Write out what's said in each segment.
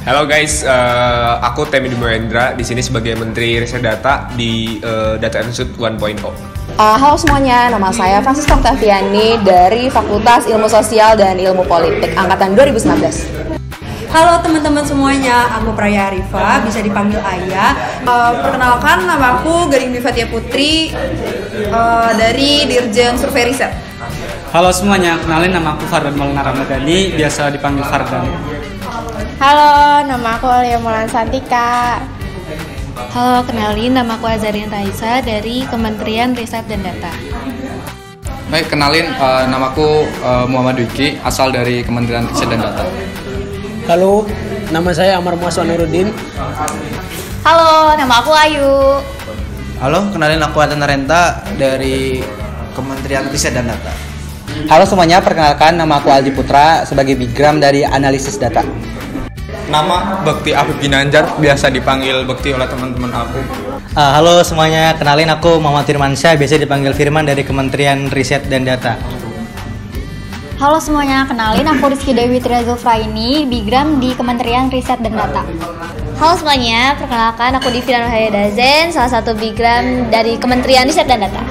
Halo guys, aku Temi Dimowendra di sini sebagai Menteri Riset Data di Data Institute 1.0. Halo semuanya, nama saya Francisca Octaviani dari Fakultas Ilmu Sosial dan Ilmu Politik Angkatan 2019. Halo teman-teman semuanya, aku Praya Arifa, bisa dipanggil Ayah. Perkenalkan, nama aku Gading Dwi Fatia Putri dari Dirjen Survei Riset. Halo semuanya, kenalin nama aku Fardan Maulana Ramadhani, biasa dipanggil Fardan. Halo, nama aku Alia Mulan Santika. Halo, kenalin nama aku Azarian Raisa dari Kementerian Riset dan Data. Baik, kenalin namaku Muhammad Wiki, asal dari Kementerian Riset dan Data. Halo, nama saya Amar Muaswanuruddin. Halo, nama aku Ayu. Halo, kenalin aku Adana Renta dari Kementerian Riset dan Data. Halo semuanya, perkenalkan nama aku Aldi Putra sebagai Bigram dari Analisis Data. Nama Bekti Afif Ginanjar, biasa dipanggil Bekti oleh teman-teman aku. Halo semuanya, kenalin aku Muhammad Firmansyah, biasa dipanggil Firman dari Kementerian Riset dan Data. Halo semuanya, kenalin aku Rizky Dewi Triazulfraini, Bigram di Kementerian Riset dan Data. Halo semuanya, perkenalkan aku Divina Hayadazen, salah satu Bigram dari Kementerian Riset dan Data.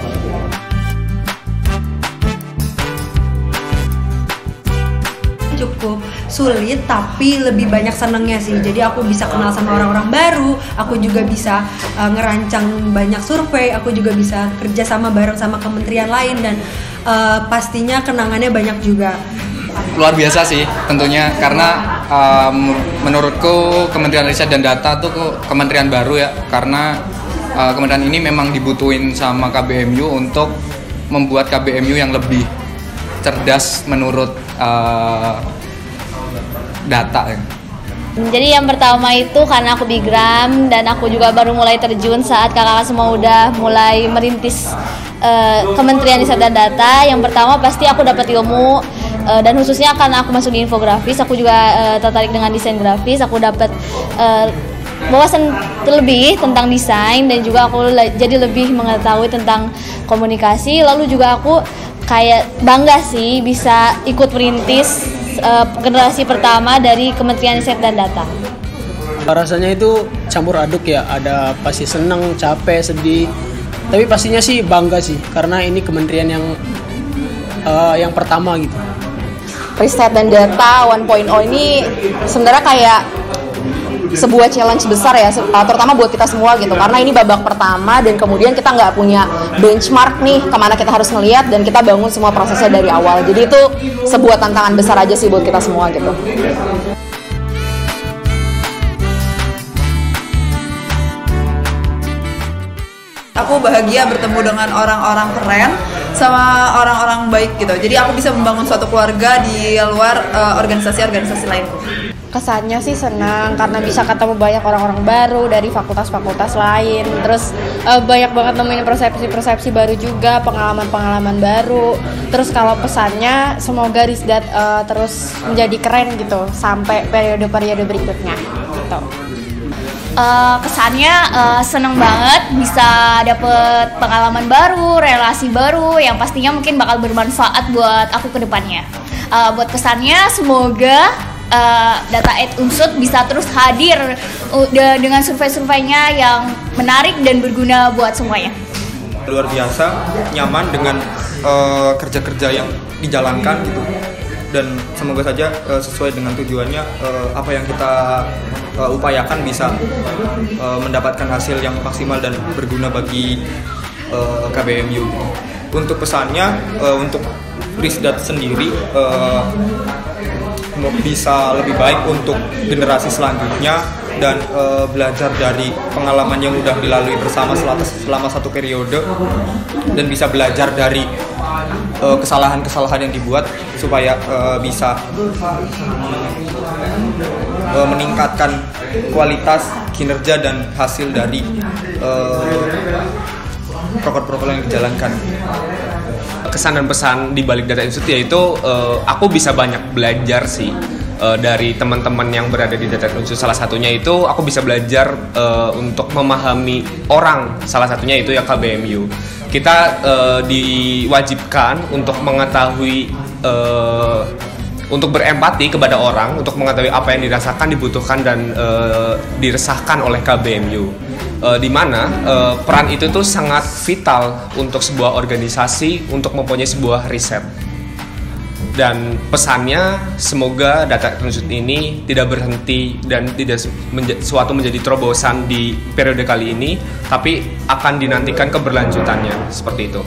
Cukup sulit tapi lebih banyak senengnya sih. Jadi aku bisa kenal sama orang-orang baru, aku juga bisa ngerancang banyak survei, aku juga bisa kerja sama bareng sama kementerian lain dan pastinya kenangannya banyak juga. Luar biasa sih tentunya karena menurutku Kementerian Riset dan Data tuh kementerian baru ya, karena kementerian ini memang dibutuhin sama KBMU untuk membuat KBMU yang lebih cerdas menurut data ya. Jadi yang pertama itu karena aku Bigram dan aku juga baru mulai terjun saat kakak semua udah mulai merintis Kementerian Riset dan Data. Yang pertama pasti aku dapat ilmu dan khususnya karena aku masuk di infografis, aku juga tertarik dengan desain grafis. Aku dapat wawasan terlebih tentang desain dan juga aku jadi lebih mengetahui tentang komunikasi. Lalu juga aku kayak bangga sih bisa ikut merintis generasi pertama dari Kementerian Riset dan Data. Rasanya itu campur aduk ya, ada pasti senang, capek, sedih. Tapi pastinya sih bangga sih, karena ini kementerian yang pertama gitu. Riset dan Data 1.0 ini sebenarnya kayak sebuah challenge besar ya, terutama buat kita semua gitu, karena ini babak pertama dan kemudian kita nggak punya benchmark nih kemana kita harus ngelihat dan kita bangun semua prosesnya dari awal. Jadi itu sebuah tantangan besar aja sih buat kita semua gitu. Aku bahagia bertemu dengan orang-orang keren sama orang-orang baik gitu. Jadi aku bisa membangun suatu keluarga di luar organisasi-organisasi lain. Kesannya sih senang karena bisa ketemu banyak orang-orang baru dari fakultas-fakultas lain. Terus banyak banget nemuin persepsi-persepsi baru juga, pengalaman-pengalaman baru. Terus kalau pesannya semoga Risdat terus menjadi keren gitu sampai periode-periode berikutnya gitu. Kesannya seneng banget bisa dapet pengalaman baru, relasi baru yang pastinya mungkin bakal bermanfaat buat aku ke depannya. Buat kesannya semoga Data Unsut bisa terus hadir dengan survei-surveinya yang menarik dan berguna buat semuanya. Luar biasa, nyaman dengan kerja-kerja yang dijalankan gitu. Dan semoga saja sesuai dengan tujuannya, apa yang kita upayakan bisa mendapatkan hasil yang maksimal dan berguna bagi KBMU. Untuk pesannya, untuk Risdat sendiri bisa lebih baik untuk generasi selanjutnya dan belajar dari pengalaman yang sudah dilalui bersama selama satu periode dan bisa belajar dari kesalahan-kesalahan yang dibuat supaya bisa meningkatkan kualitas kinerja dan hasil dari proker-proker yang dijalankan. Kesan dan pesan di balik Data Institute yaitu aku bisa banyak belajar sih dari teman-teman yang berada di Data Institute. Salah satunya itu aku bisa belajar untuk memahami orang, salah satunya itu ya KBMU. Kita diwajibkan untuk mengetahui untuk berempati kepada orang, untuk mengetahui apa yang dirasakan, dibutuhkan dan diresahkan oleh KBMU. Di mana peran itu tuh sangat vital untuk sebuah organisasi untuk mempunyai sebuah riset. Dan pesannya semoga data unsur ini tidak berhenti dan tidak suatu menjadi terobosan di periode kali ini, tapi akan dinantikan keberlanjutannya seperti itu.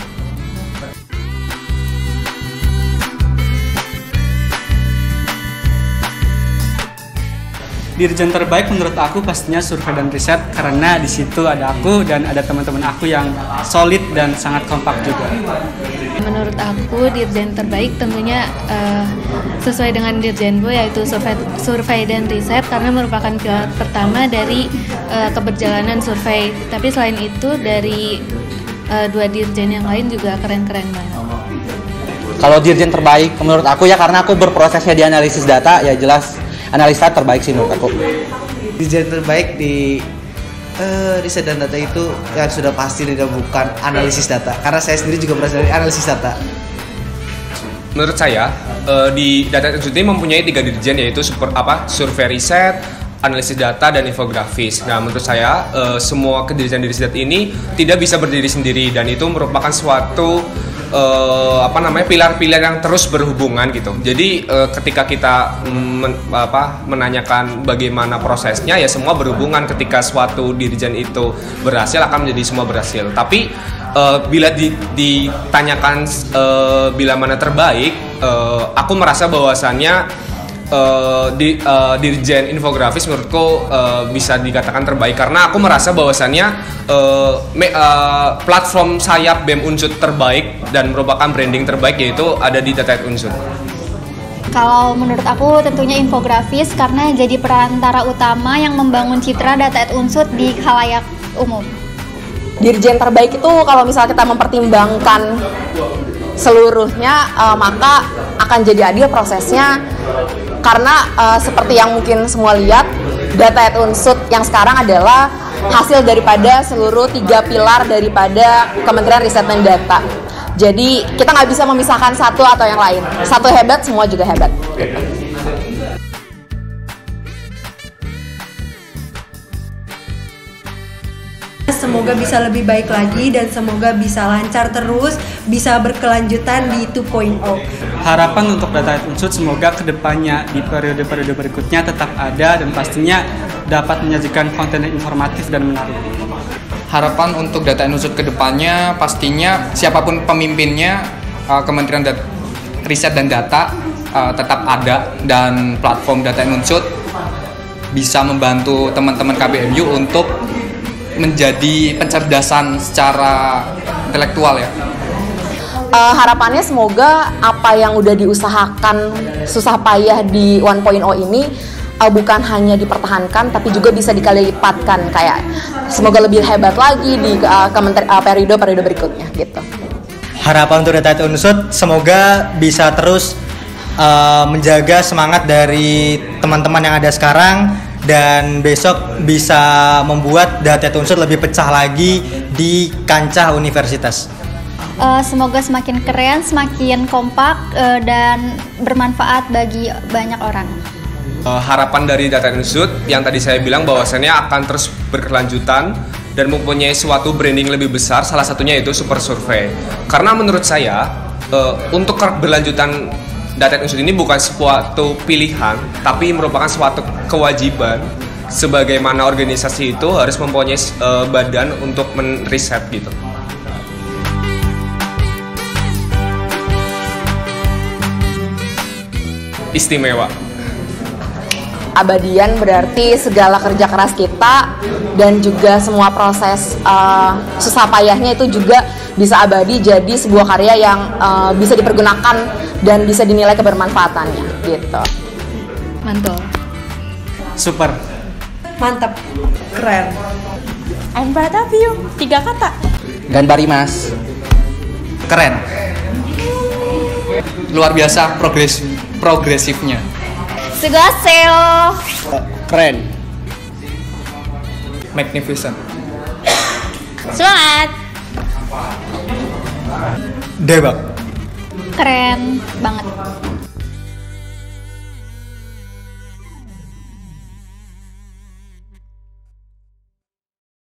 Dirjen terbaik menurut aku pastinya survei dan riset, karena di situ ada aku dan ada teman-teman aku yang solid dan sangat kompak juga. Menurut aku dirjen terbaik tentunya sesuai dengan dirjenku, yaitu survei dan riset, karena merupakan pilar pertama dari keberjalanan survei. Tapi selain itu dari dua dirjen yang lain juga keren-keren banget. Kalau dirjen terbaik menurut aku ya karena aku berprosesnya di analisis data, ya jelas analisa terbaik sih menurut aku. Dirjen terbaik di riset dan data itu ya sudah pasti tidak bukan analisis data, karena saya sendiri juga berasal dari analisis data. Menurut saya di data unsur ini mempunyai 3 dirjen, yaitu survei riset, analisis data dan infografis. Nah, menurut saya semua kedirjen di riset ini tidak bisa berdiri sendiri dan itu merupakan suatu pilar-pilar yang terus berhubungan gitu. Jadi ketika kita menanyakan bagaimana prosesnya, ya semua berhubungan. Ketika suatu dirjen itu berhasil akan menjadi semua berhasil. Tapi bila ditanyakan bila mana terbaik, aku merasa bahwasannya dirjen infografis menurutku bisa dikatakan terbaik, karena aku merasa bahwasannya platform sayap BEM Unsur terbaik dan merupakan branding terbaik yaitu ada di Data Unsur. Kalau menurut aku tentunya infografis, karena jadi perantara utama yang membangun citra Data Unsur di khalayak umum. Dirjen terbaik itu kalau misalnya kita mempertimbangkan seluruhnya, maka akan jadi adil prosesnya, karena seperti yang mungkin semua lihat, Data Unsur yang sekarang adalah hasil daripada seluruh 3 pilar daripada Kementerian Riset dan Data. Jadi kita nggak bisa memisahkan satu atau yang lain. Satu hebat, semua juga hebat. Semoga bisa lebih baik lagi dan semoga bisa lancar terus, bisa berkelanjutan di 2.0. Harapan untuk Data Unsur semoga kedepannya di periode-periode berikutnya tetap ada dan pastinya dapat menyajikan konten yang informatif dan menarik. Harapan untuk Data Unsur kedepannya pastinya siapapun pemimpinnya, Kementerian Riset dan Data tetap ada, dan platform Data Unsur bisa membantu teman-teman KBMU untuk menjadi pencerdasan secara intelektual ya. Harapannya semoga apa yang udah diusahakan susah payah di 1.0 ini bukan hanya dipertahankan tapi juga bisa dikali lipatkan, kayak semoga lebih hebat lagi di periode berikutnya gitu. Harapan untuk Data Unsur semoga bisa terus menjaga semangat dari teman-teman yang ada sekarang dan besok bisa membuat Data Unsur lebih pecah lagi di kancah universitas. Semoga semakin keren, semakin kompak dan bermanfaat bagi banyak orang. Harapan dari Data Unsur yang tadi saya bilang bahwasannya akan terus berkelanjutan dan mempunyai suatu branding lebih besar, salah satunya itu Super Survey. Karena menurut saya untuk keberlanjutan Data Unsur ini bukan suatu pilihan, tapi merupakan suatu kewajiban. Sebagaimana organisasi itu harus mempunyai badan untuk meriset gitu. Istimewa. Abadian berarti segala kerja keras kita dan juga semua proses susah payahnya itu juga bisa abadi jadi sebuah karya yang bisa dipergunakan dan bisa dinilai kebermanfaatannya gitu. Mantul. Super. Mantap. Keren. I'm proud of you. 3 kata. Ganbari mas. Keren. Luar biasa progresifnya. Sugaseo. Keren. Magnificent. Semangat. Debak. Keren banget.